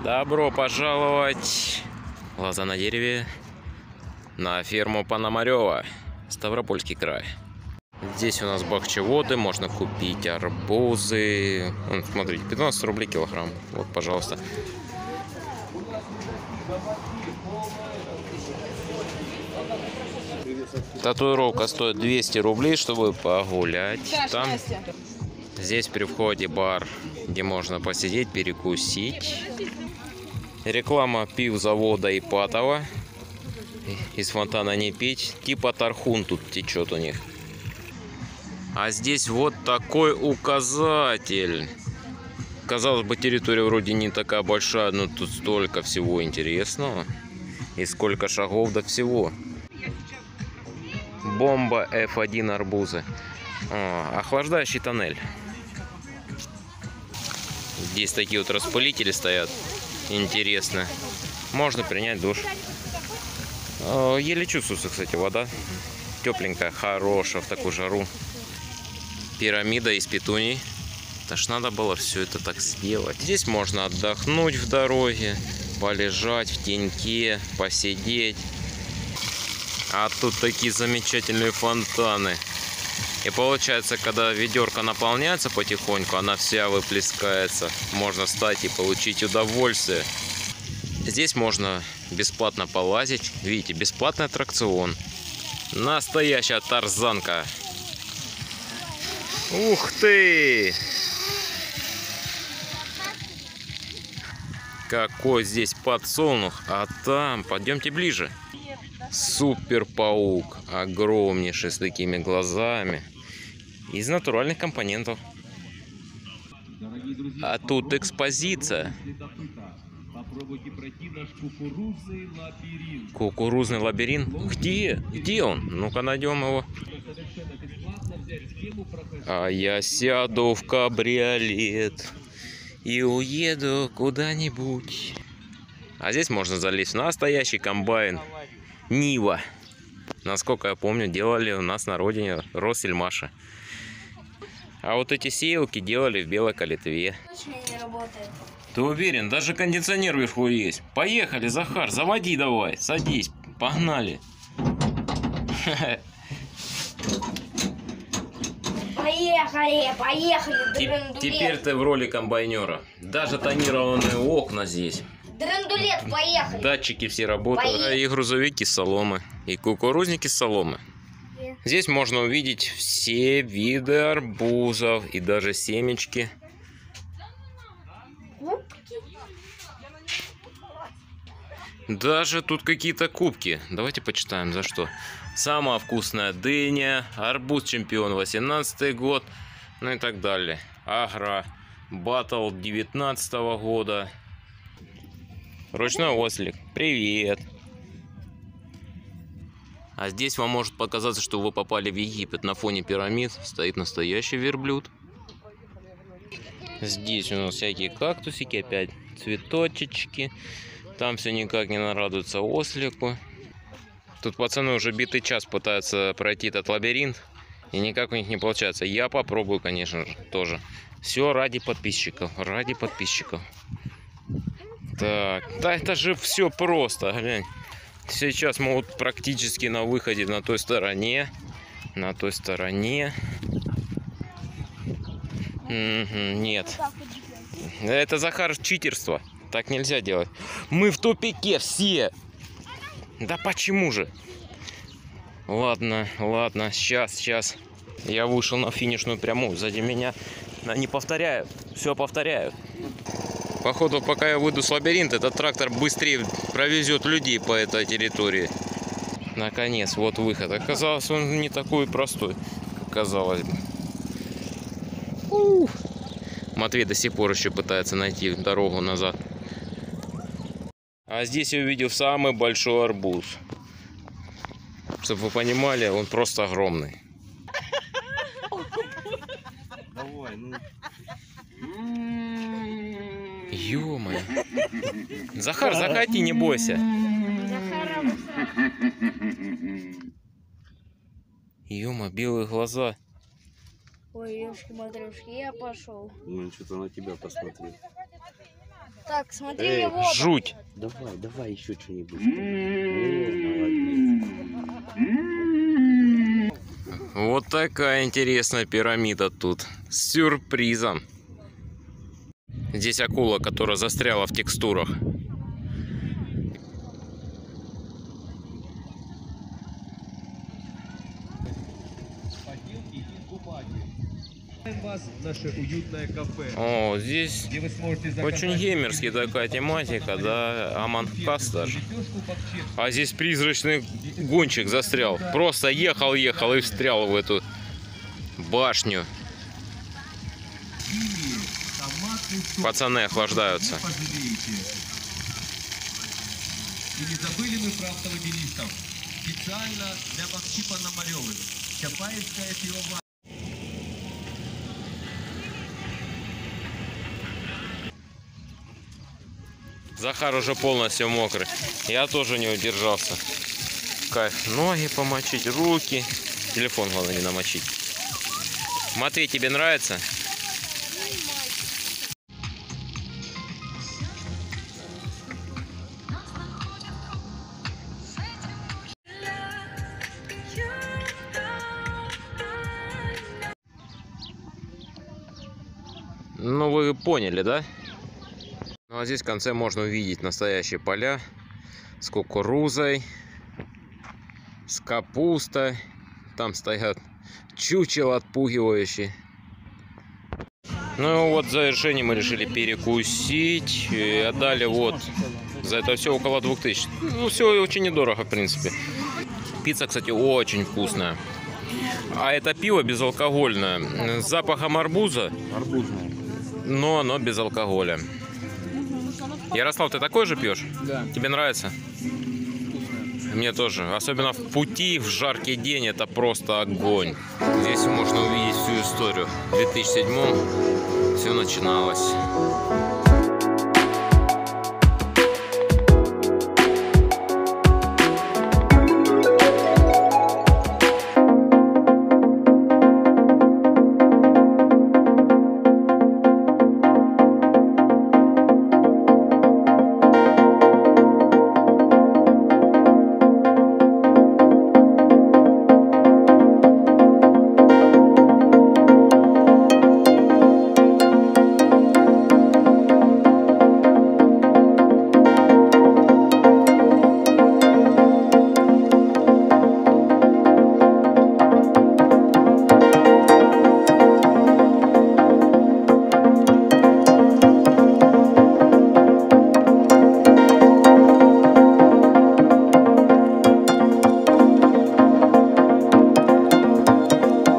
Добро пожаловать, глаза на дереве, на ферму Пономарева, Ставропольский край. Здесь у нас бахчеводы, можно купить арбузы. Вон, смотрите, 15 рублей килограмм. Вот, пожалуйста. Татуировка стоит 200 рублей, чтобы погулять. Там, здесь при входе бар, где можно посидеть, перекусить. Реклама пивзавода Ипатово. Из фонтана не пить. Типа Тархун тут течет у них. А здесь вот такой указатель. Казалось бы, территория вроде не такая большая, но тут столько всего интересного. И сколько шагов до всего. Бомба F1 арбузы. Охлаждающий тоннель. Здесь такие вот распылители стоят. Интересно. Можно принять душ. Еле чувствуется, кстати, вода. Тепленькая, хорошая в такую жару. Пирамида из петуний. Это ж надо было все это так сделать. Здесь можно отдохнуть в дороге, полежать в теньке, посидеть. А тут такие замечательные фонтаны. И получается, когда ведерко наполняется потихоньку, она вся выплескается. Можно встать и получить удовольствие. Здесь можно бесплатно полазить. Видите, бесплатный аттракцион. Настоящая тарзанка. Ух ты! Какой здесь подсолнух. А там, пойдемте ближе. Супер-паук. Огромнейший, с такими глазами. Из натуральных компонентов. А тут экспозиция. Попробуйте пройти наш кукурузный лабиринт. Кукурузный лабиринт? Где? Где он? Ну-ка найдем его. А я сяду в кабриолет и уеду куда-нибудь. А здесь можно залезть в настоящий комбайн Нива. Насколько я помню, делали у нас на родине Россельмаша. А вот эти сеялки делали в Белой Калитве. Ты уверен? Даже кондиционер вверху есть. Поехали, Захар, заводи давай. Садись, погнали. Поехали, поехали. Теперь ты в роли комбайнера. Даже тонированные окна здесь. Драндулет, поехали. Датчики все работают. И грузовики с соломы. И кукурузники с соломы. Здесь можно увидеть все виды арбузов. И даже семечки. Даже тут какие-то кубки. Давайте почитаем, за что. Самая вкусная дыня. Арбуз чемпион 18 год. Ну и так далее. Агро Батл 19 года. Ручной ослик. Привет. А здесь вам может показаться, что вы попали в Египет. На фоне пирамид стоит настоящий верблюд. Здесь у нас всякие кактусики. Опять цветочечки. Там все никак не нарадуется ослику. Тут пацаны уже битый час пытаются пройти этот лабиринт. И никак у них не получается. Я попробую, конечно же, тоже. Все ради подписчиков. Ради подписчиков. Так. Да это же все просто. Глянь. Сейчас мы вот практически на выходе на той стороне. На той стороне. Нет. Это, Захар, читерство. Так нельзя делать. Мы в тупике все. Да почему же? Ладно, ладно, сейчас. Я вышел на финишную прямую. Сзади меня не повторяют. Все повторяют. Походу, пока я выйду с лабиринта, этот трактор быстрее провезет людей по этой территории. Наконец, вот выход. Оказалось, он не такой простой, как казалось бы. Матвей до сих пор еще пытается найти дорогу назад. А здесь я увидел самый большой арбуз. Чтобы вы понимали, он просто огромный. Давай, ну. Ё-моё. Захар, заходи, не бойся. Ё-моё, белые глаза. Ой, ёшки-матрёшки, я пошел. Ну, что-то на тебя посмотрел. Так, смотри, его. Жуть. Давай, давай еще что-нибудь. Вот такая интересная пирамида тут. С сюрпризом. Здесь акула, которая застряла в текстурах. Вас в наше уютное кафе, О, здесь где вы сможете очень заказать геймерский такая тематика, да, Among Us даже. лепешку по-чешски, А здесь призрачный гонщик застрял. Просто ехал и встрял в эту башню. томатный соус. Пацаны охлаждаются. Не пожалеете. И не забыли мы про автомобилистов. Специально для Максима Пономарёвых. Чапаевская пивоварня. Захар уже полностью мокрый. Я тоже не удержался. Кайф. Ноги помочить, руки. Телефон, главное, не намочить. Матвей, тебе нравится? Ну, вы поняли, да? Ну, а здесь в конце можно увидеть настоящие поля с кукурузой, с капустой. Там стоят чучело отпугивающие. Ну, вот в завершении мы решили перекусить. И отдали вот за это все около 2000. Ну, все очень недорого, в принципе. Пицца, кстати, очень вкусная. А это пиво безалкогольное. С запахом арбуза. Арбузная. Но оно без алкоголя. Ярослав, ты такой же пьешь? Да. Тебе нравится? Вкусная. Мне тоже. Особенно в пути, в жаркий день, это просто огонь. Здесь можно увидеть всю историю. В 2007-м все начиналось.